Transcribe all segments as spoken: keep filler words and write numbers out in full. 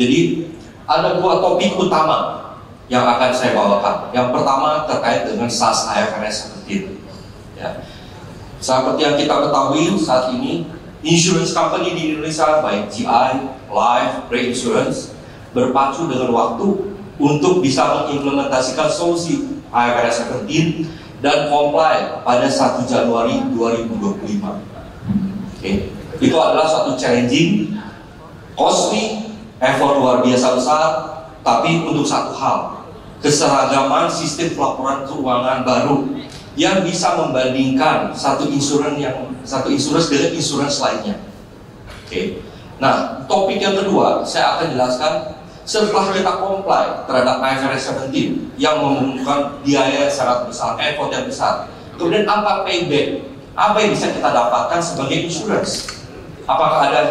Jadi ada dua topik utama yang akan saya bawakan. Yang pertama terkait dengan S A S I F R S seventeen. Ya. Seperti yang kita ketahui saat ini, insurance company di Indonesia baik G I, Life, Reinsurance berpacu dengan waktu untuk bisa mengimplementasikan solusi I F R S seventeen dan comply pada satu Januari dua ribu dua puluh lima. Oke, itu adalah suatu challenging, costly, effort luar biasa besar, tapi untuk satu hal, keseragaman sistem pelaporan keuangan baru yang bisa membandingkan satu insurans yang satu insurans dengan insurans lainnya. Oke. Nah, topik yang kedua saya akan jelaskan setelah kita comply terhadap I F R S seventeen yang membutuhkan biaya yang sangat besar, effort yang besar. Kemudian apa payback? Apa yang bisa kita dapatkan sebagai insurance? Apakah ada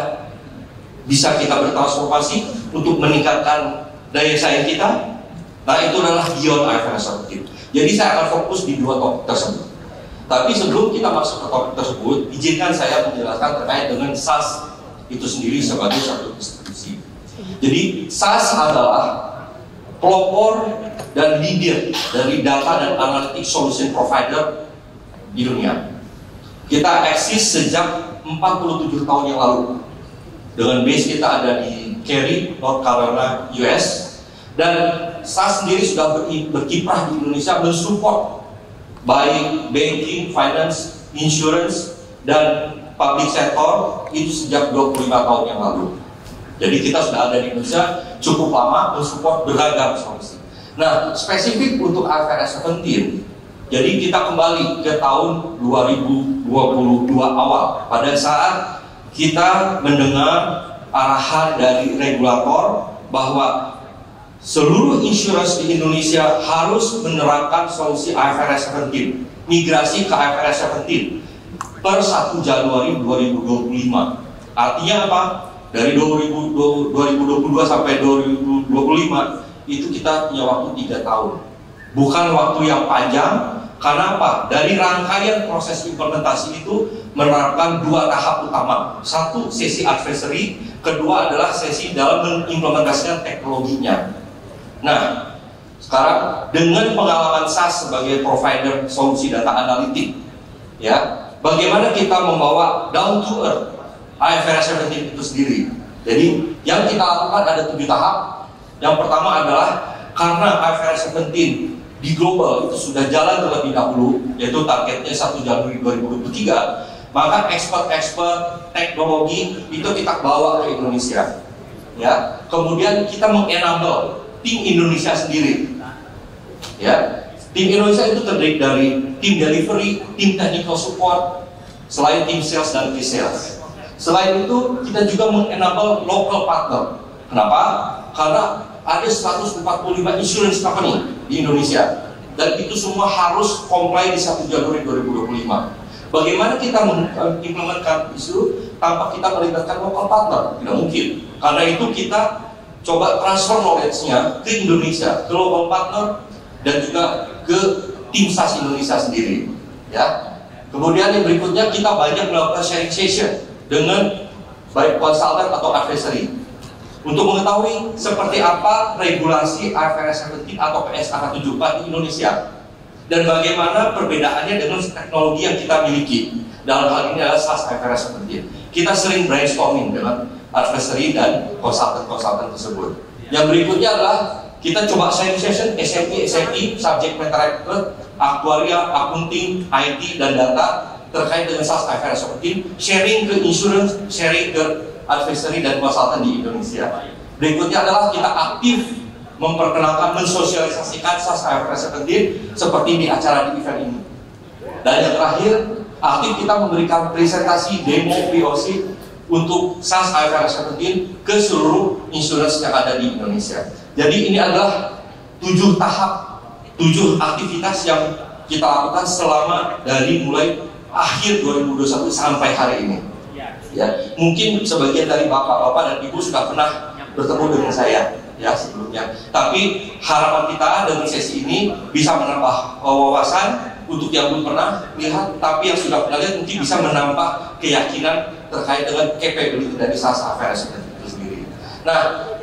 bisa kita bertransformasi untuk meningkatkan daya saing kita? Nah, itu adalah beyond I F R S seventeen. Jadi saya akan fokus di dua topik tersebut. Tapi sebelum kita masuk ke topik tersebut, izinkan saya menjelaskan terkait dengan S A S itu sendiri sebagai satu institusi. Jadi S A S adalah pelopor dan leader dari data dan analytics solution provider di dunia. Kita eksis sejak empat puluh tujuh tahun yang lalu. Dengan base kita ada di Cary, North Carolina, U S. Dan S A S sendiri sudah ber berkiprah di Indonesia mensupport baik banking, finance, insurance, dan public sector itu sejak dua puluh lima tahun yang lalu. Jadi kita sudah ada di Indonesia cukup lama mensupport beragam solusi. Nah, spesifik untuk I F R S seventeen, jadi kita kembali ke tahun dua ribu dua puluh dua awal pada saat kita mendengar arahan dari regulator bahwa seluruh insurance di Indonesia harus menerapkan solusi I F R S seventeen, migrasi ke I F R S seventeen per satu Januari dua ribu dua puluh lima. Artinya apa? Dari dua ribu dua puluh dua sampai dua ribu dua puluh lima itu kita punya waktu tiga tahun. Bukan waktu yang panjang. Karena apa? Dari rangkaian proses implementasi itu menerapkan dua tahap utama. Satu, sesi advisory. Kedua adalah sesi dalam mengimplementasikan teknologinya. Nah, sekarang dengan pengalaman S A S sebagai provider solusi data analitik, ya, bagaimana kita membawa down to earth I F R S seventeen itu sendiri. Jadi, yang kita lakukan ada tujuh tahap. Yang pertama adalah karena I F R S seventeen di global itu sudah jalan terlebih dahulu, yaitu targetnya satu Januari dua ribu dua puluh tiga, maka expert-expert teknologi itu kita bawa ke Indonesia. Ya, kemudian kita mengenable tim Indonesia sendiri. Ya, tim Indonesia itu terdiri dari tim delivery, tim technical support, selain tim sales dan pre-sales. Selain itu, kita juga mengenable local partner. Kenapa? Karena ada seratus empat puluh lima insurance company di Indonesia, dan itu semua harus comply di satu Januari dua ribu dua puluh lima. Bagaimana kita mengimplementasikan itu tanpa kita melibatkan local partner? Tidak mungkin. Karena itu kita coba transfer knowledge-nya ke Indonesia, ke local partner, dan juga ke tim S A S Indonesia sendiri. Ya. Kemudian yang berikutnya kita banyak melakukan sharing session dengan baik konsultan atau advisory untuk mengetahui seperti apa regulasi I F R S seventeen atau P S A K tujuh puluh empat di Indonesia dan bagaimana perbedaannya dengan teknologi yang kita miliki. Dalam hal ini adalah S A S I F R S seventeen. Kita sering brainstorming dengan advisory dan konsultan-konsultan tersebut. Yang berikutnya adalah kita coba sharing session S M P, S M I, subject matter expert, aktuaria, accounting, I T, dan data terkait dengan S A S I F R S seventeen, sharing ke insurance, sharing ke advisory dan konsultan di Indonesia. Berikutnya adalah kita aktif memperkenalkan, mensosialisasikan S A S I F R S seventeen seperti di acara di event ini. Dan yang terakhir, aktif kita memberikan presentasi, demo, P O C untuk S A S I F R S seventeen ke seluruh insurance yang ada di Indonesia. Jadi ini adalah tujuh tahap, tujuh aktivitas yang kita lakukan selama dari mulai akhir dua ribu dua puluh satu sampai hari ini. Ya, mungkin sebagian dari bapak-bapak dan ibu sudah pernah bertemu dengan saya ya sebelumnya. Tapi harapan kita dengan sesi ini bisa menambah wawasan untuk yang belum pernah lihat, tapi yang sudah pernah lihat mungkin bisa menambah keyakinan terkait dengan capability dari S A S I F R S itu sendiri. Nah,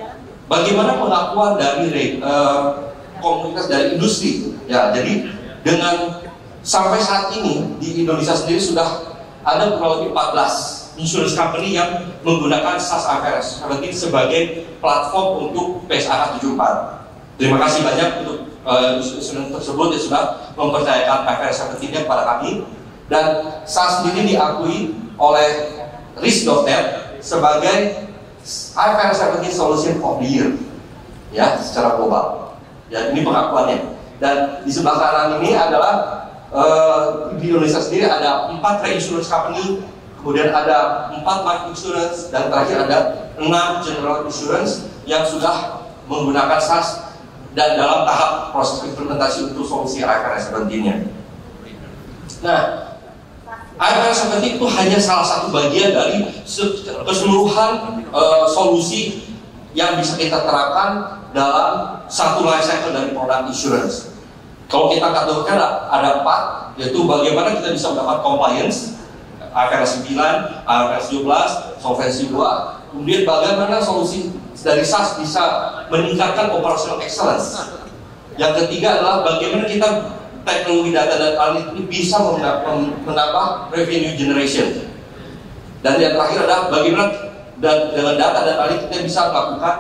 bagaimana pengakuan dari uh, komunitas dari industri? Ya, jadi dengan sampai saat ini di Indonesia sendiri sudah ada kurang lebih empat belas insurance company yang menggunakan SaaS I F R S seventeen sebagai platform untuk P S A K tujuh puluh empat. Terima kasih banyak untuk uh, insurance tersebut yang sudah mempercayakan I F R S seventeen-nya kepada kami, dan SaaS sendiri diakui oleh Risk dot net sebagai I F R S seventeen Solution of the Year, ya, secara global. Ya, ini pengakuannya. Dan di sebelah kanan ini adalah uh, di Indonesia sendiri ada empat reinsurance company, kemudian ada empat life insurance, dan terakhir ada enam general insurance yang sudah menggunakan SaaS dan dalam tahap proses implementasi untuk solusi I F R S seventeen-nya. Nah, I F R S seventeen itu hanya salah satu bagian dari keseluruhan uh, solusi yang bisa kita terapkan dalam satu life cycle dari produk insurance. Kalau kita kategorikan ada empat, yaitu bagaimana kita bisa mendapat compliance, I F R S sembilan, I F R S tujuh belas, Solvency dua, kemudian bagaimana solusi dari SaaS bisa meningkatkan operational excellence. Yang ketiga adalah bagaimana kita teknologi data dan analytics ini bisa menambah revenue generation. Dan yang terakhir adalah bagaimana dan dengan data dan analytics kita bisa melakukan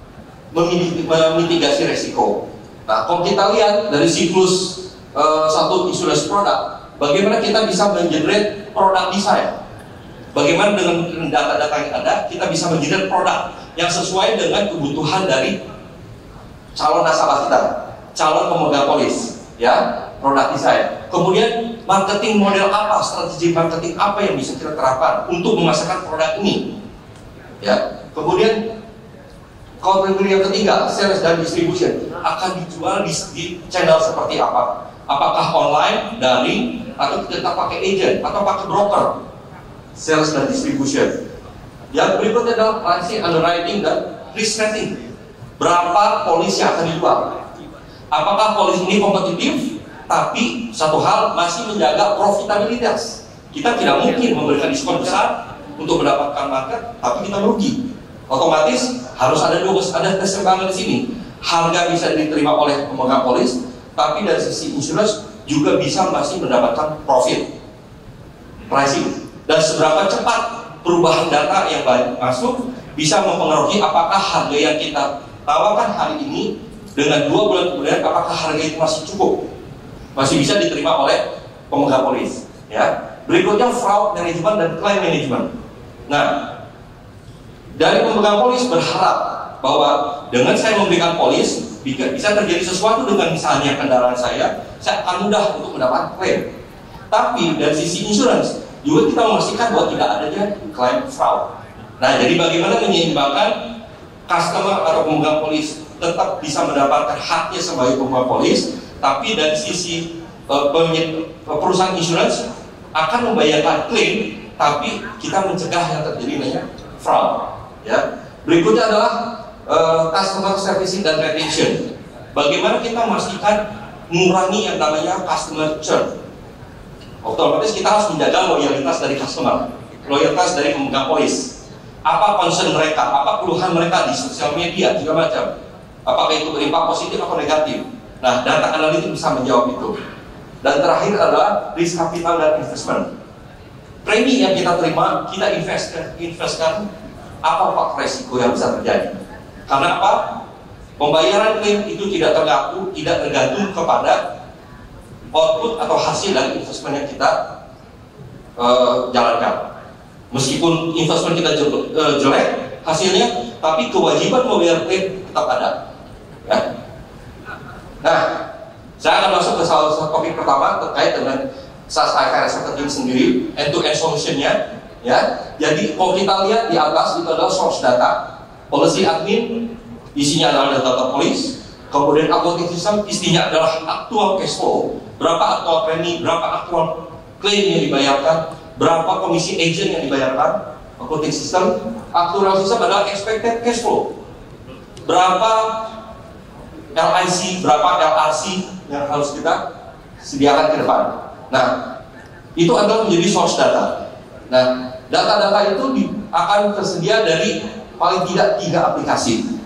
memitigasi resiko. Nah, kalau kita lihat dari siklus uh, satu insurance produk, bagaimana kita bisa mengenerate produk design. Bagaimana dengan data-data yang ada, kita bisa mengenerate produk yang sesuai dengan kebutuhan dari calon nasabah kita, calon pemegang polis, ya, produk design. Kemudian marketing model apa, strategi marketing apa yang bisa kita terapkan untuk memasarkan produk ini, ya. Kemudian kategori yang ketiga, sales dan distribution, akan dijual di, di channel seperti apa? Apakah online, daring, atau kita pakai agent, atau pakai broker? Sales dan distribution. Yang berikutnya adalah pricing, underwriting, dan risk rating. Berapa polis yang akan dijual? Apakah polis ini kompetitif, tapi satu hal masih menjaga profitabilitas? Kita tidak mungkin memberikan diskon besar untuk mendapatkan market, tapi kita merugi. Otomatis harus ada dua, ada keseimbangan di sini. Harga bisa diterima oleh pemegang polis, tapi dari sisi insurance juga bisa masih mendapatkan profit. Pricing. Dan seberapa cepat perubahan data yang masuk bisa mempengaruhi apakah harga yang kita tawarkan hari ini dengan dua bulan kemudian apakah harga itu masih cukup, masih bisa diterima oleh pemegang polis. Ya. Berikutnya fraud management dan claim management. Nah, dari pemegang polis berharap bahwa dengan saya memberikan polis bisa terjadi sesuatu dengan misalnya kendaraan saya, saya akan mudah untuk mendapat klaim. Tapi dari sisi insurance juga kita memastikan bahwa tidak adanya claim fraud. Nah, jadi bagaimana menyeimbangkan customer atau pemegang polis tetap bisa mendapatkan haknya sebagai pemegang polis, tapi dari sisi uh, perusahaan insurance akan membayarkan klaim, tapi kita mencegah yang terjadi namanya fraud. Ya. Berikutnya adalah uh, customer servicing dan retention. Bagaimana kita memastikan mengurangi yang namanya customer churn. Otomatis kita harus menjaga loyalitas dari customer, loyalitas dari pemegang polis. Apa concern mereka, apa keluhan mereka di sosial media, segala macam. Apakah itu berimpak positif atau negatif. Nah, data analitik bisa menjawab itu. Dan terakhir adalah risk capital dan investment. Premi yang kita terima, kita investkan, investkan apa pak resiko yang bisa terjadi. Karena apa? Pembayaran klaim itu tidak tergantung, tidak tergantung kepada output atau hasil dari investment yang kita uh, jalankan. Meskipun investment kita jelek hasilnya, tapi kewajiban membayar klaim tetap ada. Ya. Nah, saya akan masuk ke salah satu topik pertama terkait dengan SaaS I F R S seventeen sendiri, end-to-end solution-nya. Ya, jadi kalau kita lihat di atas itu adalah source data, policy admin, isinya adalah data polis. Kemudian accounting system, isinya adalah aktual cash flow, berapa aktual premi, berapa aktual klaim yang dibayarkan, berapa komisi agent yang dibayarkan. Accounting system, actual system adalah expected cash flow, berapa L I C, berapa L R C yang harus kita sediakan ke depan. Nah, itu adalah menjadi source data. Nah, data-data itu di, akan tersedia dari paling tidak tiga aplikasi.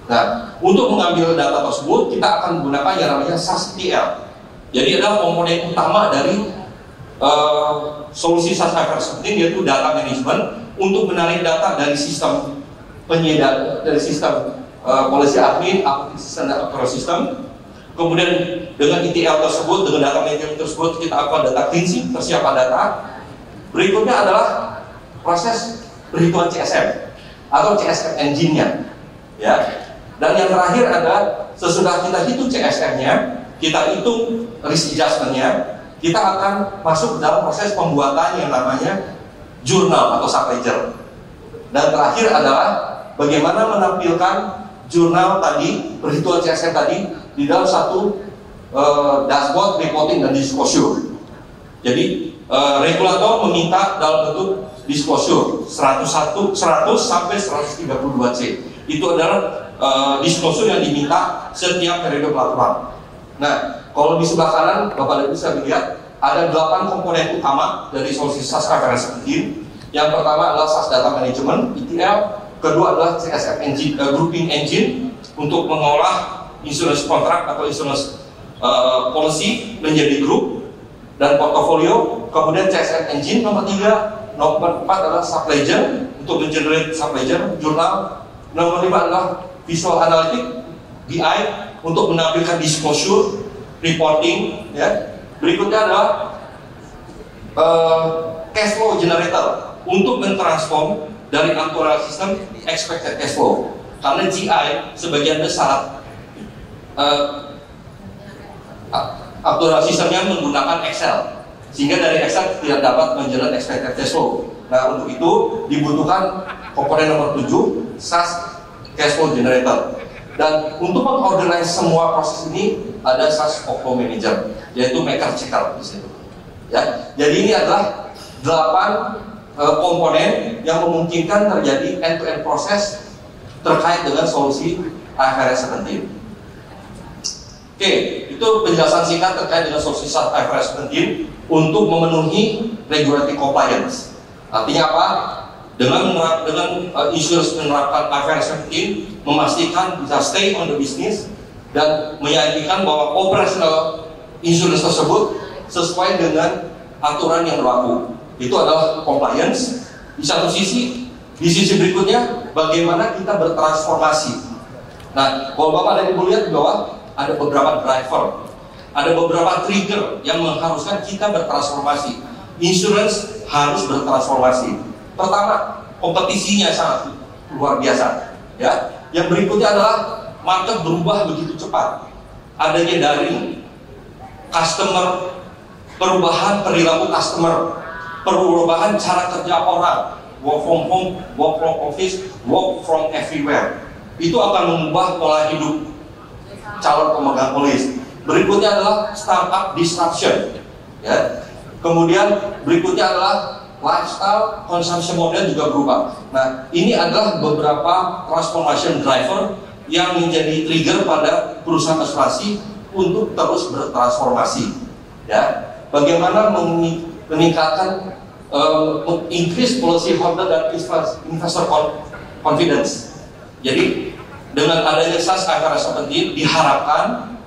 Nah, untuk mengambil data tersebut kita akan menggunakan yang namanya S A S E T L. Jadi adalah komponen utama dari uh, solusi S A S I F R S seventeen, yaitu data management untuk menarik data dari sistem penyedia, dari sistem uh, policy admin, application system dan operating system. Kemudian dengan E T L tersebut, dengan data management tersebut kita akan data cleansing, persiapan data. Berikutnya adalah proses perhitungan C S M atau C S M engine-nya, ya. Dan yang terakhir adalah sesudah kita hitung C S M-nya, kita hitung risk adjustment-nya, kita akan masuk dalam proses pembuatan yang namanya jurnal atau subledger. Dan terakhir adalah bagaimana menampilkan jurnal tadi, perhitungan C S M tadi di dalam satu uh, dashboard reporting dan disclosure. Jadi uh, regulator meminta dalam bentuk disclosure seratus satu, seratus sampai seratus tiga puluh dua C. Itu adalah uh, disclosure yang diminta setiap periode pelaporan. Nah, kalau di sebelah kanan Bapak Ibu bisa melihat ada delapan komponen utama dari solusi S A S I F R S seventeen. Yang pertama adalah S A S Data Management (E T L), kedua adalah C S M engine, uh, grouping engine untuk mengolah insurance contract atau insurance uh, policy menjadi grup dan portofolio. Kemudian C S M engine nomor tiga, nomor empat adalah subledger untuk mengenerate subledger jurnal. Nomor lima adalah visual analytic B I untuk menampilkan disclosure reporting, ya. Berikutnya adalah uh, cash flow generator untuk mentransform dari actual system expected cash flow, karena G I sebagian besar uh, actual systemnya menggunakan Excel, sehingga dari Excel tidak dapat mengenerate expected cash flow. Nah, untuk itu dibutuhkan komponen nomor tujuh, S A S cash flow generator. Dan untuk mengorganize semua proses ini ada S A S workflow manager, yaitu maker checker di situ. Ya, jadi ini adalah delapan uh, komponen yang memungkinkan terjadi end-to-end proses terkait dengan solusi I F R S seventeen. Oke, itu penjelasan singkat terkait dengan solusi I F R S seventeen untuk memenuhi regulatory compliance. Artinya apa? Dengan menerap, dengan uh, insurance menerapkan I F R S seventeen, memastikan bisa stay on the business dan meyakinkan bahwa operational insurance tersebut sesuai dengan aturan yang berlaku. Itu adalah compliance. Di satu sisi, di sisi berikutnya bagaimana kita bertransformasi. Nah, kalau Bapak dan Ibu lihat di bawah ada beberapa driver, ada beberapa trigger yang mengharuskan kita bertransformasi. Insurance harus bertransformasi. Pertama, kompetisinya sangat luar biasa, ya. Yang berikutnya adalah market berubah begitu cepat. Adanya daring, customer, perubahan perilaku customer, perubahan cara kerja orang, work from home, work from office, work from everywhere. Itu akan mengubah pola hidup calon pemegang polis. Berikutnya adalah startup disruption, ya. Kemudian berikutnya adalah lifestyle consumption model juga berubah. Nah, ini adalah beberapa transformation driver yang menjadi trigger pada perusahaan asuransi untuk terus bertransformasi. Ya, bagaimana meningkatkan, uh, increase policy holder dan investor confidence. Jadi, dengan adanya S A S I F R S seventeen diharapkan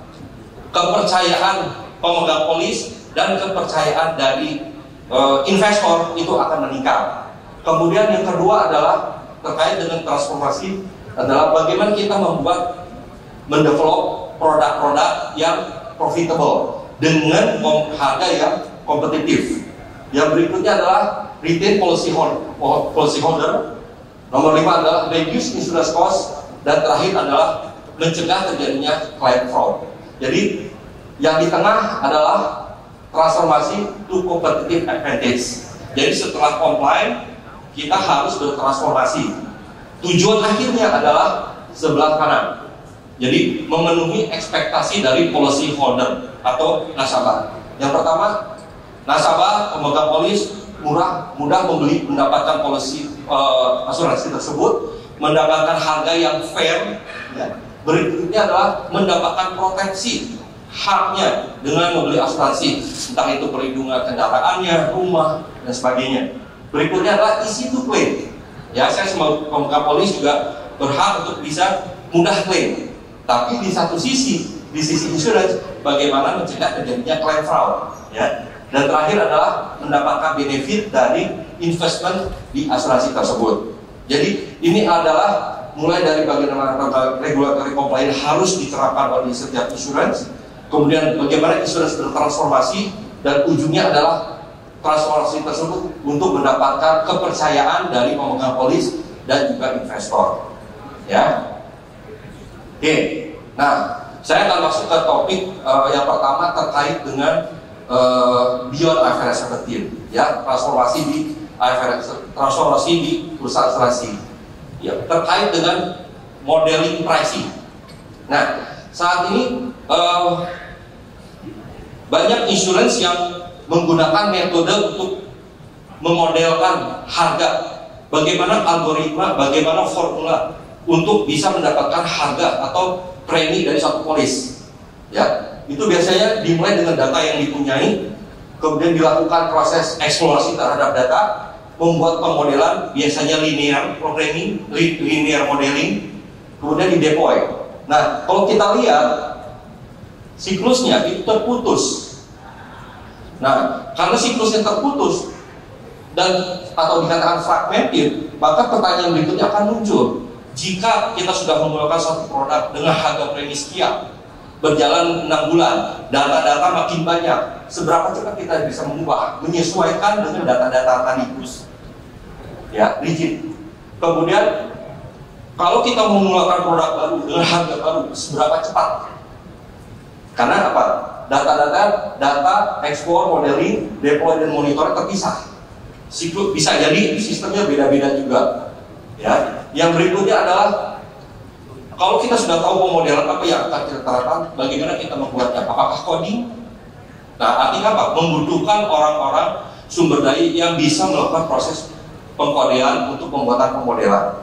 kepercayaan pemegang polis dan kepercayaan dari Uh, investor itu akan meningkat. Kemudian yang kedua adalah terkait dengan transformasi adalah bagaimana kita membuat mendevelop produk-produk yang profitable dengan harga yang kompetitif. Yang berikutnya adalah retain policy holder, policy holder. Nomor lima adalah reduce insurance cost, dan terakhir adalah mencegah terjadinya client fraud. Jadi yang di tengah adalah transformasi to competitive advantage. Jadi setelah comply, kita harus bertransformasi. Tujuan akhirnya adalah sebelah kanan. Jadi memenuhi ekspektasi dari policy holder atau nasabah. Yang pertama, nasabah pemegang polis murah, mudah membeli, mendapatkan polisi uh, asuransi tersebut, mendapatkan harga yang fair. Ya. Berikutnya adalah mendapatkan proteksi haknya dengan membeli asuransi, entah itu perlindungan kendaraannya, rumah, dan sebagainya. Berikutnya adalah easy to claim. Ya, saya sebagai pemegang polis juga berhak untuk bisa mudah klaim. Tapi di satu sisi, di sisi insurance, bagaimana mencegah terjadinya claim fraud, ya. Dan terakhir adalah mendapatkan benefit dari investment di asuransi tersebut. Jadi ini adalah mulai dari bagaimana regulatory compliance harus diterapkan oleh setiap insurance, kemudian bagaimana insurance bertransformasi, dan ujungnya adalah transformasi tersebut untuk mendapatkan kepercayaan dari pemegang polis dan juga investor, ya. Oke, nah saya akan masuk ke topik uh, yang pertama terkait dengan uh, beyond I F R S seventeen, ya, transformasi di I F R S, transformasi di perusahaan asuransi, ya, terkait dengan modeling pricing. Nah, saat ini uh, banyak insurance yang menggunakan metode untuk memodelkan harga, bagaimana algoritma, bagaimana formula untuk bisa mendapatkan harga atau premi dari satu polis, ya. Itu biasanya dimulai dengan data yang dipunyai, kemudian dilakukan proses eksplorasi terhadap data, membuat pemodelan, biasanya linear programming, linear modeling, kemudian dideploy. Nah, kalau kita lihat siklusnya itu terputus. Nah, karena siklusnya terputus dan atau dikatakan fragmented, maka pertanyaan berikutnya akan muncul. Jika kita sudah menggunakan satu produk dengan harga premi sekian, berjalan enam bulan, data-data makin banyak, seberapa cepat kita bisa mengubah, menyesuaikan dengan data-data tadi, ya, rigid. Kemudian kalau kita mengeluarkan produk baru dengan harga baru, seberapa cepat? Karena apa? Data-data, data, ekspor, modeling, deploy dan monitor terpisah. Siklus bisa jadi sistemnya beda-beda juga, ya. Yang berikutnya adalah kalau kita sudah tahu pemodelan apa yang akan kita terapkan, bagaimana kita membuatnya? Apakah coding? Nah, artinya apa? Membutuhkan orang-orang sumber daya yang bisa melakukan proses pengkodean untuk pembuatan pemodelan,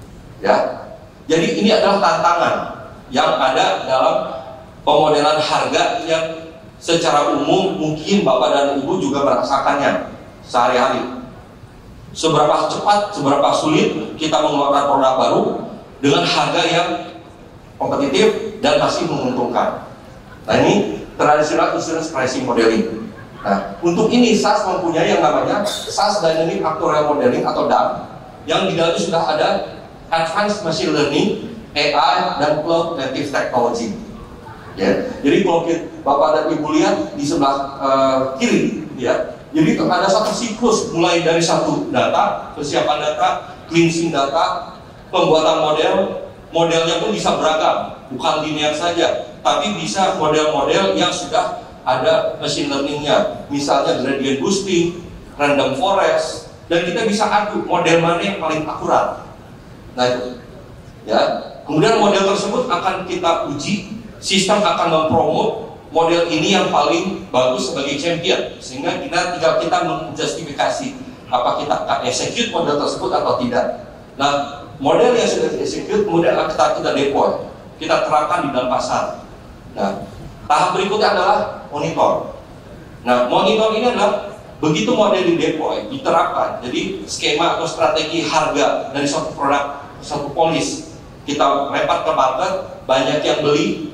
ya. Jadi ini adalah tantangan yang ada dalam pemodelan harga yang secara umum mungkin Bapak dan Ibu juga merasakannya sehari-hari. Seberapa cepat, seberapa sulit kita mengeluarkan produk baru dengan harga yang kompetitif dan masih menguntungkan. Nah, ini traditional insurance pricing modeling. Nah, untuk ini S A S mempunyai yang namanya S A S Dynamic Actuarial Modeling atau D A M, yang di dalamnya sudah ada Advanced Machine Learning, A I, dan Cloud Native Technology. Ya, jadi kalau kita, Bapak dan Ibu lihat di sebelah uh, kiri, ya. Jadi ada satu siklus mulai dari satu data, kesiapan data, cleansing data, pembuatan model, modelnya pun bisa beragam, bukan linear saja, tapi bisa model-model yang sudah ada machine learningnya, misalnya gradient boosting, random forest, dan kita bisa adu model mana yang paling akurat. Nah itu, ya. Kemudian model tersebut akan kita uji, sistem akan mempromot model ini yang paling bagus sebagai champion, sehingga kita tinggal kita menjustifikasi apa kita akan execute model tersebut atau tidak. Nah, model yang sudah di-execute kemudian kita kita deploy, kita terapkan di dalam pasar. Nah, tahap berikutnya adalah monitor. Nah, monitor ini adalah begitu model di deploy, diterapkan, jadi skema atau strategi harga dari suatu produk, suatu polis kita lempar ke market, banyak yang beli.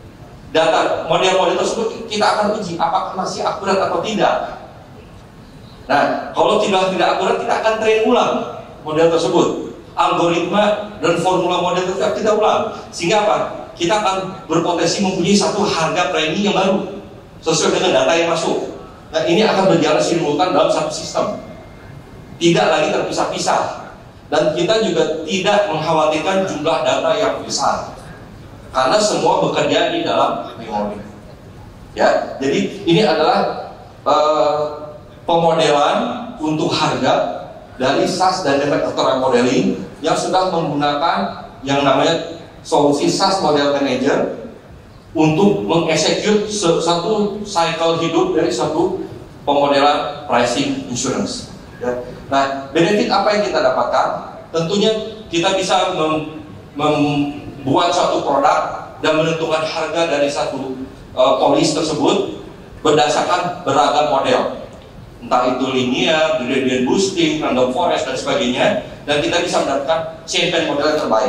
Data model-model tersebut kita akan uji apakah masih akurat atau tidak. Nah, kalau tidak tidak akurat, kita akan train ulang model tersebut, algoritma dan formula model tersebut kita ulang, sehingga apa? Kita akan berpotensi mempunyai satu harga premi yang baru sesuai dengan data yang masuk. Nah, ini akan berjalan simultan dalam satu sistem, tidak lagi terpisah-pisah, dan kita juga tidak mengkhawatirkan jumlah data yang besar. Karena semua bekerja di dalam memori. Ya, jadi ini adalah uh, pemodelan untuk harga dari S A S Dynamic Actuarial Modeling yang sudah menggunakan yang namanya solusi S A S Model Manager untuk mengeksekut satu cycle hidup dari satu pemodelan pricing insurance. Ya. Nah, benefit apa yang kita dapatkan? Tentunya kita bisa mem, mem buat suatu produk dan menentukan harga dari satu uh, polis tersebut berdasarkan beragam model, entah itu linear, gradient boosting, random forest dan sebagainya, dan kita bisa mendapatkan champion model yang terbaik.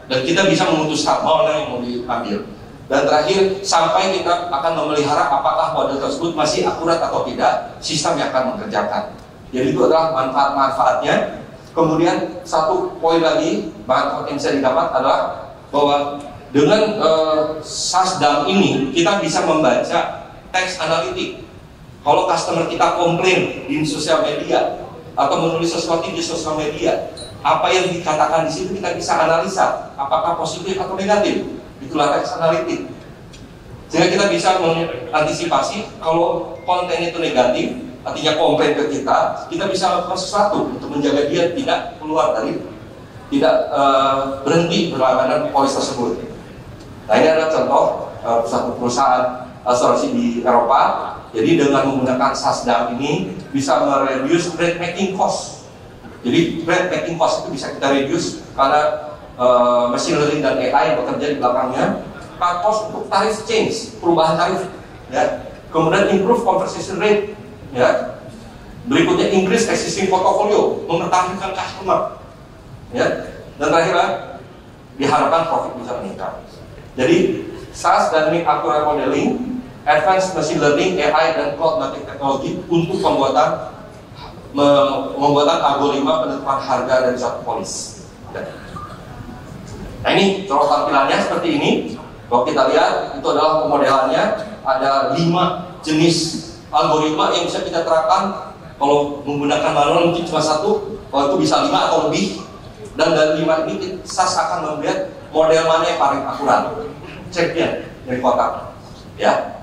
dan kita bisa memutuskan mana yang mau diambil. Dan terakhir, sampai kita akan memelihara apakah model tersebut masih akurat atau tidak, sistem yang akan mengerjakan. Jadi itu adalah manfaat-manfaatnya. Kemudian satu poin lagi manfaat yang bisa didapat adalah bahwa dengan uh, SASDAM ini kita bisa membaca teks analitik. Kalau customer kita komplain di sosial media atau menulis sesuatu di sosial media, apa yang dikatakan di situ kita bisa analisa apakah positif atau negatif. Itulah teks analitik. Sehingga kita bisa mengantisipasi kalau konten itu negatif, artinya komplain ke kita, kita bisa melakukan sesuatu untuk menjaga dia tidak keluar dari, tidak uh, berhenti berlangganan polis tersebut. Nah, ini adalah contoh uh, satu perusahaan asuransi di Eropa. Jadi dengan menggunakan SASDAM ini bisa mereduce rate making cost. Jadi rate making cost itu bisa kita reduce karena Uh, machine learning dan A I yang bekerja di belakangnya, cut cost untuk tarif change, perubahan tarif, ya. Kemudian improve conversation rate, ya. Berikutnya increase existing portfolio, mempertahankan customer, ya. Dan terakhir, diharapkan profit bisa meningkat. Jadi SaaS Dynamic Actuarial Modeling, Advanced Machine Learning, A I dan Cloud Native Technology untuk pembuatan membuatan algoritma penentuan harga dari satu polis. Ya. Nah, ini contoh tampilannya seperti ini. Kalau kita lihat, itu adalah pemodelannya. Ada lima jenis algoritma yang bisa kita terapkan. Kalau menggunakan manual mungkin cuma satu, kalau itu bisa lima atau lebih. Dan dari lima ini SaaS akan melihat model mana yang paling akurat. Ceknya dari kotak, ya.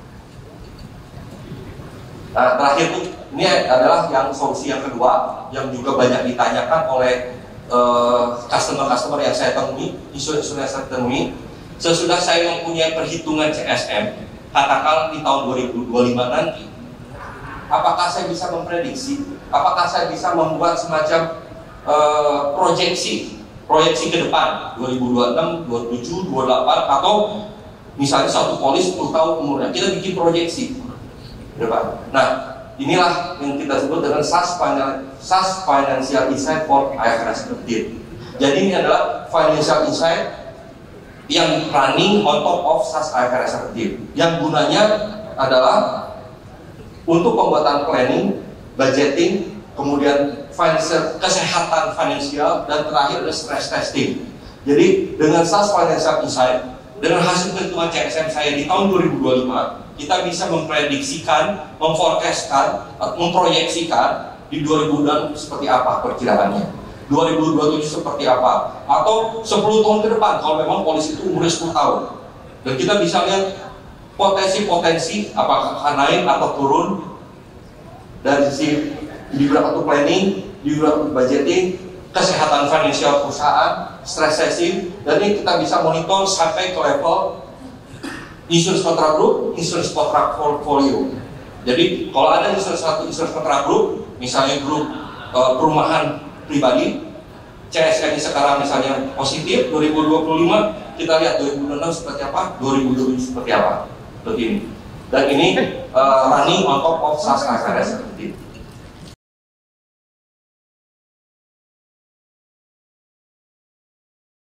Nah, terakhir itu ini adalah yang solusi yang kedua yang juga banyak ditanyakan oleh customer-customer uh, yang saya temui, isu-isu yang saya temui. Sesudah saya mempunyai perhitungan C S M, katakan di tahun dua ribu dua puluh lima nanti, apakah saya bisa memprediksi, apakah saya bisa membuat semacam uh, proyeksi, proyeksi ke depan dua ribu dua puluh enam, dua puluh tujuh, dua puluh delapan, atau misalnya satu polis sepuluh tahun umurnya, kita bikin proyeksi ke depan. Nah, inilah yang kita sebut dengan SaaS Financial Insight for I F R S thirteen. Jadi ini adalah Financial Insight yang running on top of SaaS I F R S thirteen. Yang gunanya adalah untuk pembuatan planning, budgeting, kemudian financial, kesehatan finansial, dan terakhir ada stress testing. Jadi dengan SaaS Financial Insight, dengan hasil perhitungan C S M saya di tahun dua ribu dua puluh lima, kita bisa memprediksikan, memforecastkan, memproyeksikan di dua ribu dua puluh enam seperti apa perkiraannya, dua ribu dua puluh tujuh seperti apa, atau sepuluh tahun ke depan kalau memang polisi itu umurnya sepuluh tahun. Dan kita bisa lihat potensi-potensi apakah akan naik atau turun dari sisi di berapa tuh planning, di berapa budgeting, kesehatan finansial perusahaan, stress testing, dan ini kita bisa monitor sampai ke level insurance contract group, insurance contract portfolio. Jadi kalau ada insurance satu insurance contract group, misalnya grup e, perumahan pribadi, C S M sekarang misalnya positif dua ribu dua puluh lima, kita lihat dua ribu dua puluh enam seperti apa, dua ribu dua puluh tujuh seperti apa, begini. Dan ini e, running on top of SaaS I F R S seperti ini.